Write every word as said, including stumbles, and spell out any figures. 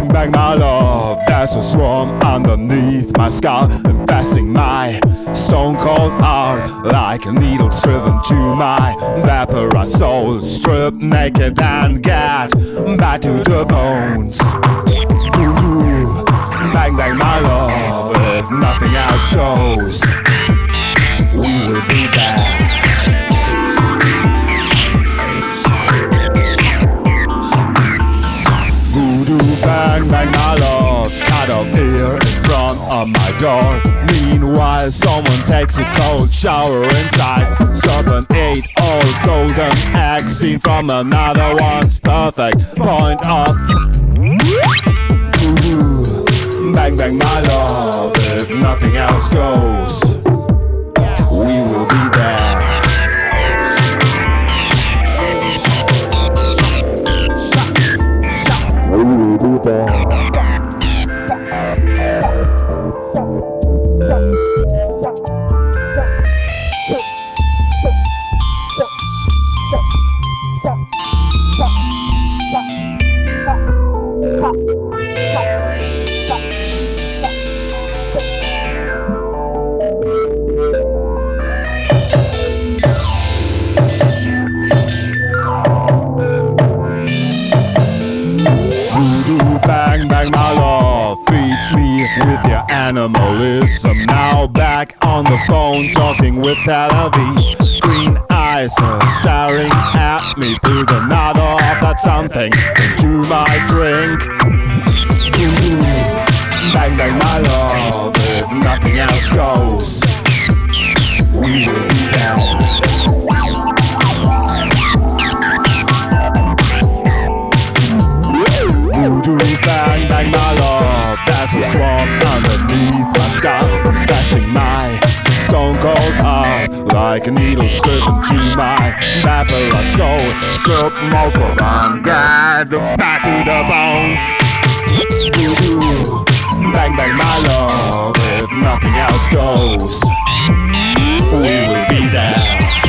bang bang my love, there's a swarm underneath my skull, infesting my stone cold heart like needles driven to my vaporized soul. Strip naked and get back to the bones. Voodoo bang bang my love, if nothing else goes, we will be there. Bang bang my love, cut off ear in front of my door. Meanwhile someone takes a cold shower inside. Serpent ate all golden eggs seen from another one's perfect point of Voodoo bang bang my love, if nothing else goes, we will be there. Voodoo bang bang my love, feed me with your animalism. Now back on the phone talking with Tel Aviv. Green eyes are staring at me, put another of that something into my drink. Voodoo bang bang my love, if nothing else goes, we will be there. Voodoo bang bang my love, there's a swarm underneath my skull, infesting my stone cold heart like a needle driven to my vaporized soul. Strip mocha and get back to the bone. Voodoo bang bang my love, if nothing else goes, we will be there.